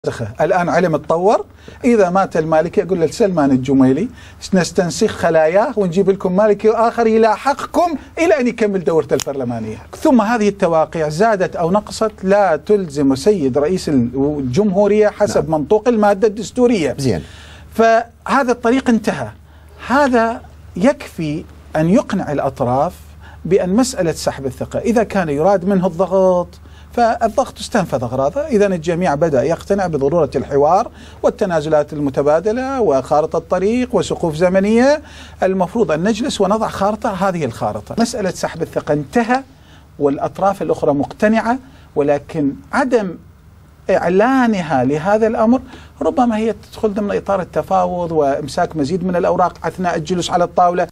الآن علم تطور. إذا مات المالكي أقول لسلمان الجميلي نستنسخ خلاياه ونجيب لكم مالكي آخر يلاحقكم إلى أن يكمل دورته البرلمانية. ثم هذه التواقيع زادت أو نقصت لا تلزم السيد رئيس الجمهورية حسب منطوق المادة الدستورية. زين. فهذا الطريق انتهى. هذا يكفي أن يقنع الأطراف بأن مسألة سحب الثقة إذا كان يراد منه الضغط فالضغط استنفذ أغراضه. إذا الجميع بدأ يقتنع بضرورة الحوار والتنازلات المتبادلة وخارطة الطريق وسقوف زمنية، المفروض أن نجلس ونضع خارطة. هذه الخارطة مسألة سحب الثقة انتهى والأطراف الأخرى مقتنعة، ولكن عدم إعلانها لهذا الأمر ربما هي تدخل ضمن إطار التفاوض وإمساك مزيد من الأوراق أثناء الجلوس على الطاولة.